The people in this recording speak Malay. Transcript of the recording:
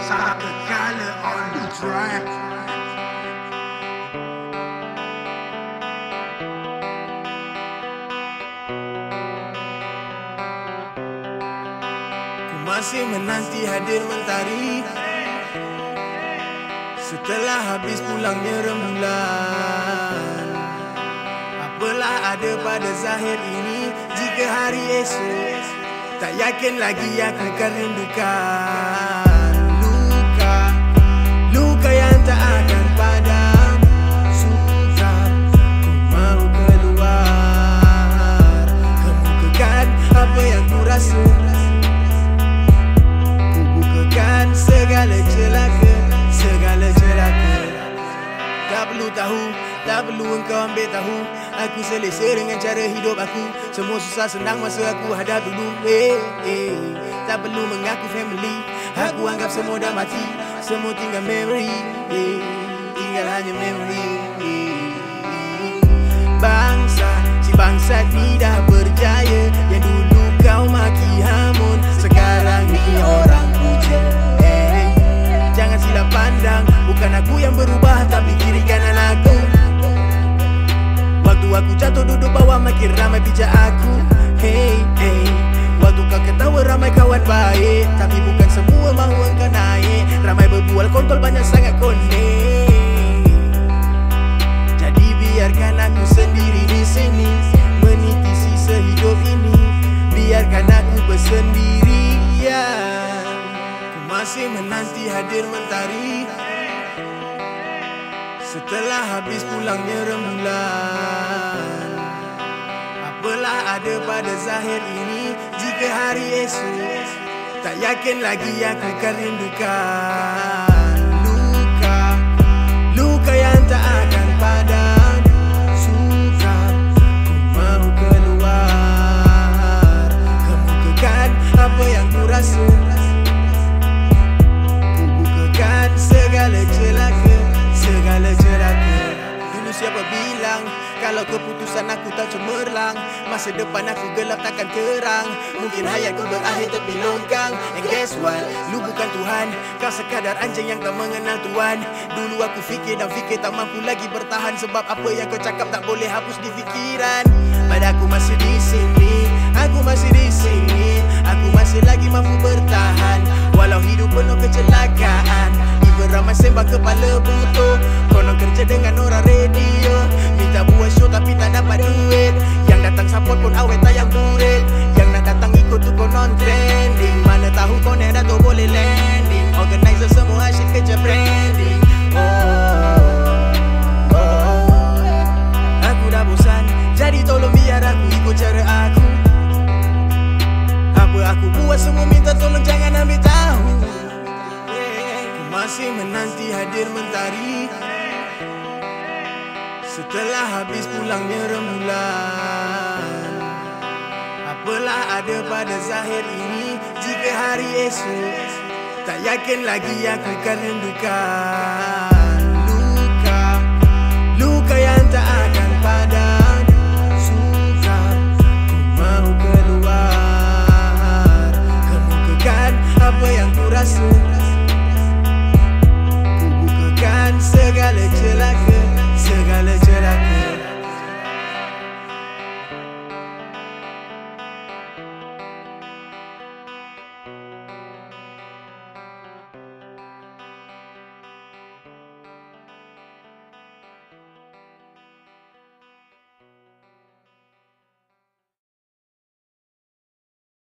Sakakala on the track. Ku masih menanti hadir mentari setelah habis pulangnya rembulan. Apalah ada pada zahir ini jika hari esok tak yakin lagi aku kan rindukan. Luka yang tak akan padam. Sukar ku mau keluar, kemukakan apa yang ku rasa. Ku bukakan segala celaka, segala celaka. Tak perlu tahu, tak perlu engkau ambil tahu. Aku selesa dengan cara hidup aku. Semua susah senang masa aku hadap dulu. Tak perlu mengaku family. Aku anggap semua dah mati. Semua tinggal memory. Tinggal hanya memory. Bangsa, si bangsat ni dah berjaya. Yang dulu kau maki hamun, sekarang ni orang puja. Jangan silap pandang, bukan aku yang berubah, tapi kiri kanan aku. Waktu aku jatuh duduk bawah, makin ramai bijak aku. Hey, hey. Waktu kau ketawa ramai kawan baik, tapi bukan semua mahu engkau naik. Ramai berbual kontol, banyak sangat konek. Jadi biarkan aku sendiri di sini, meniti sisa hidup ini. Biarkan aku bersendirian. Ku masih menanti hadir mentari setelah habis pulangnya rembulan. Apalah ada pada zahir ini jika hari esok tak yakin lagi aku kan rindukan. Luka yang tak akan padam. Sukar ku mau keluar, kemukakan apa yang ku rasa. Ku bukakan segala celaka, segala celaka. Dulu siapa bilang kalau keputusan aku tak cemerlang, masa depan aku gelap takkan terang. Mungkin hayatku berakhir tepi longkang. And guess what? Lu bukan Tuhan, kau sekadar anjing yang tak mengenal Tuhan. Dulu aku fikir dan fikir tak mampu lagi bertahan, sebab apa yang kau cakap tak boleh hapus di fikiran. Pada aku masih di sini, aku masih di sini. Aku masih lagi mampu bertahan walau hidup penuh kecelakaan. Even ramai sembang kepala butuh, konon kerja dengan orang radio, minta buat show tapi tak dapat duit. Yang datang support pun awet tayang burit. Yang nak datang ikut tu konon trending. Mana tahu konek dah tu boleh landing. Organizer semua asyik kerja branding. Aku dah bosan, jadi tolong biar aku ikut cara aku. Apa aku buat semua minta tolong jangan ambil tahu. Ku masih menanti hadir mentari setelah habis pulangnya rembulan. Apalah ada pada zahir ini jika hari esok tak yakin lagi aku kan rindukan.